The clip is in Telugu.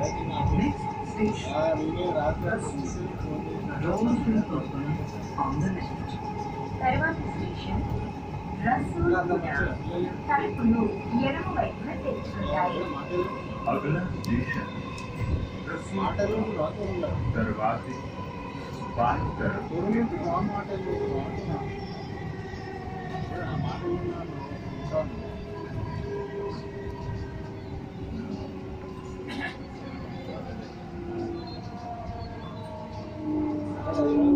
Next station, తర్వాతి స్టేషన్ రసూల్పుర. తలుపులు ఎడమ వైపున తెరుచుకుంటాయి. अगला स्टेशन दरवाजे बाई तरफ Thank you.